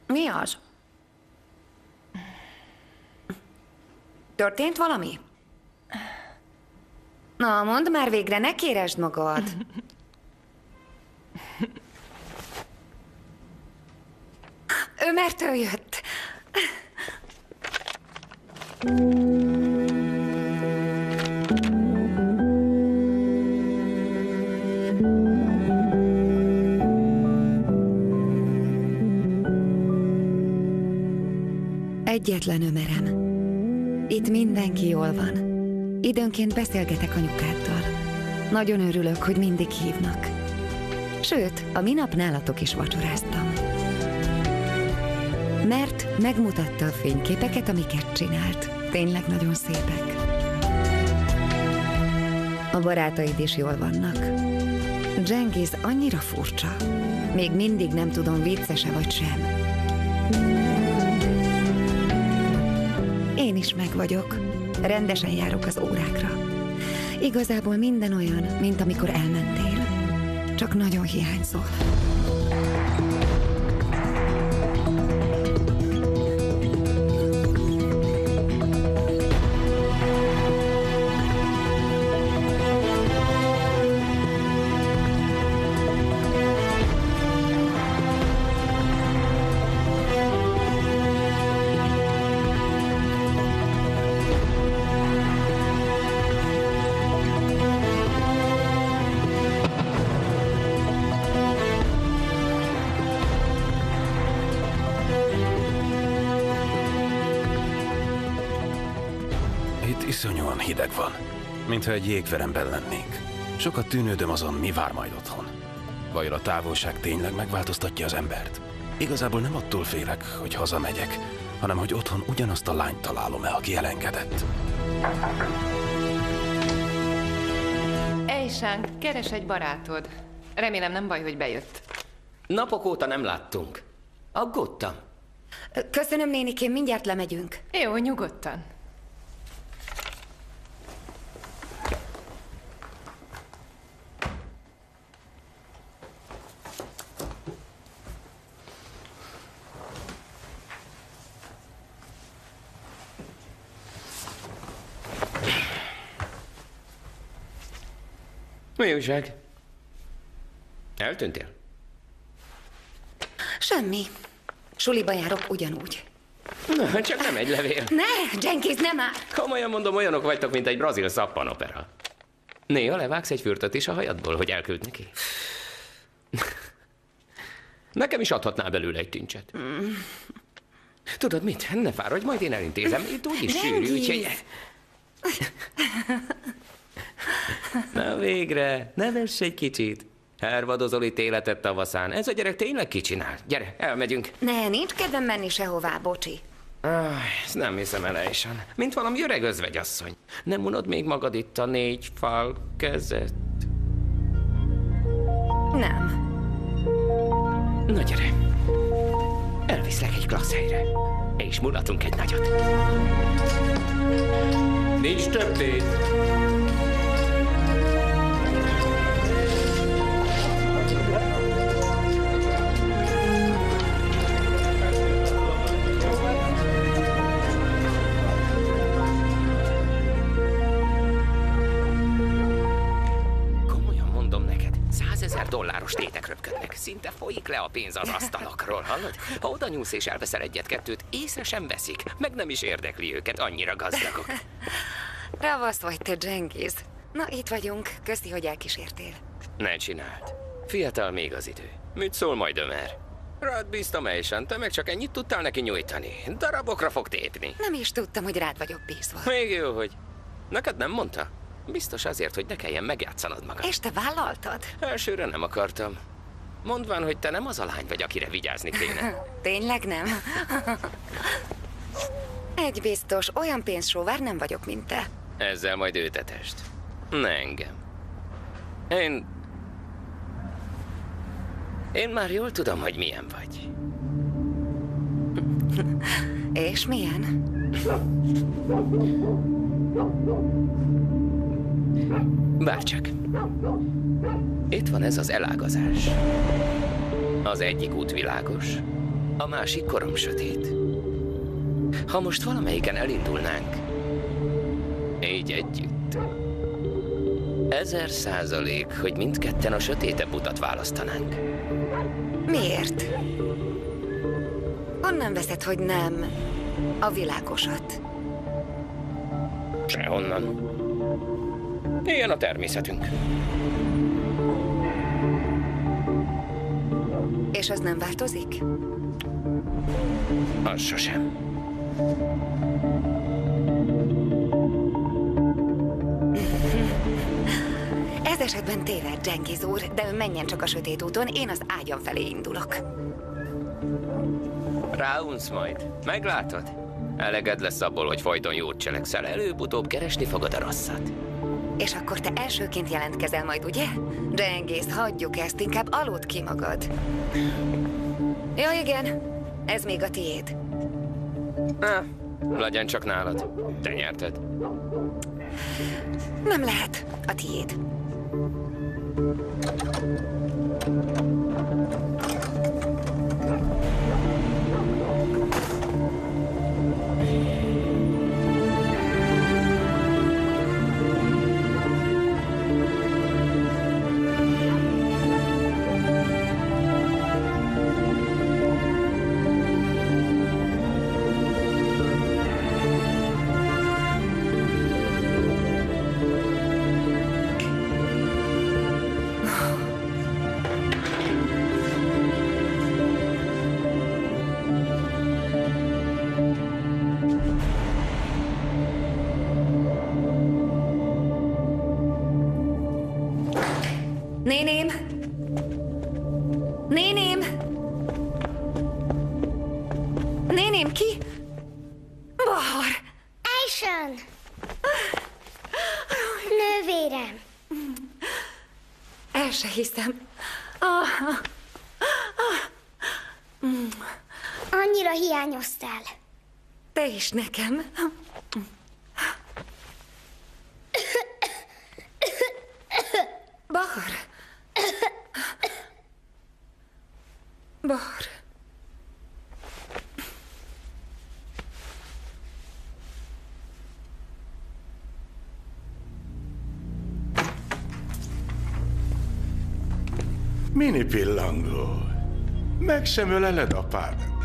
Mi az? Történt valami? Na, mondd már végre, ne kéresd magad. Mert ő jött. Egyetlen Ömerem. Itt mindenki jól van. Időnként beszélgetek anyukáddal. Nagyon örülök, hogy mindig hívnak. Sőt, a minap nálatok is vacsoráztam. Mert megmutatta a fényképeket, amiket csinált. Tényleg nagyon szépek. A barátaid is jól vannak. Cengiz annyira furcsa. Még mindig nem tudom, vicces-e vagy sem. Én is meg vagyok. Rendesen járok az órákra. Igazából minden olyan, mint amikor elmentél. Csak nagyon hiányzol. Iszonyúan hideg van, mintha egy jégveremben lennénk. Sokat tűnődöm azon, mi vár majd otthon. Vajon a távolság tényleg megváltoztatja az embert? Igazából nem attól félek, hogy hazamegyek, hanem hogy otthon ugyanazt a lányt találom-e, aki elengedett. Ejsán, keres egy barátod. Remélem nem baj, hogy bejött. Napok óta nem láttunk. Aggódtam. Köszönöm, nénikém, mindjárt lemegyünk. Jó, nyugodtan. Mi újság? Eltűntél? Semmi. Suliba járok ugyanúgy. Na, csak nem egy levél. Ne, Cengiz, nem már! Komolyan mondom, olyanok vagytok, mint egy brazil szappanopera. Néha levágsz egy fürtöt is a hajadból, hogy elküld neki. Nekem is adhatnál belőle egy tincset. Tudod mit? Ne fáradj, majd én elintézem. Itt úgyis sűrű, úgyhogy... Na végre, nevess egy kicsit. Hervadozol itt életet tavaszán. Ez a gyerek tényleg kicsinál. Gyere, elmegyünk. Ne, nincs kedvem menni sehová, bocsi. Ezt nem hiszem el, Ejsan. Mint valami öreg özvegyasszony. Nem unod még magad itt a 4 fal kezet? Nem. Na gyere. Elviszlek egy klassz helyre. És mulatunk egy nagyot. Nincs több tét. $100,000 tétek röpködnek. Szinte folyik le a pénz az asztalokról, hallod? Ha oda nyúlsz és elveszel egyet-kettőt, észre sem veszik. Meg nem is érdekli őket, annyira gazdagok. Ravasz vagy te, Cengiz. Na, itt vagyunk. Köszi, hogy elkísértél. Ne csináld. Fiatal még az idő. Mit szól majd Ömer? Rád bíztam, Ejsan, te meg csak ennyit tudtál neki nyújtani. Darabokra fog tépni. Nem is tudtam, hogy rád vagyok bízva. Még jó, hogy. Neked nem mondta? Biztos azért, hogy ne kelljen megjátszanod magad. És te vállaltad? Elsőre nem akartam. Mondván, hogy te nem az a lány vagy, akire vigyázni kéne. Tényleg nem? Egy biztos, olyan pénzsóvár nem vagyok, mint te. Ezzel majd őt etest. Ne engem. Én már jól tudom, hogy milyen vagy. És milyen? Bárcsak. Itt van ez az elágazás. Az egyik út világos, a másik koromsötét. Ha most valamelyiken elindulnánk, így együtt, 1000%, hogy mindketten a sötétebb utat választanánk. Miért? Honnan veszed, hogy nem a világosat? Sehonnan. Ilyen a természetünk. És az nem változik? Az sosem. Ez esetben téved, Cengiz úr, de ön menjen csak a sötét úton, én az ágyam felé indulok. Ráunsz majd. Meglátod? Eleged lesz abból, hogy folyton jót cselekszel. Előbb-utóbb keresni fogod a rosszat. És akkor te elsőként jelentkezel majd, ugye? Cengiz, hagyjuk ezt, inkább aludd ki magad. Ja, igen, ez még a tiéd. Legyen csak nálad. Te nyerted. Nem lehet, a tiéd. Néném! Néném! Néném, ki? Bahar! Aishan! Nővérem! El se hiszem. Annyira hiányoztál. Te is nekem. Bahar! Bahar! Mini pillangó, meg sem öleled apád?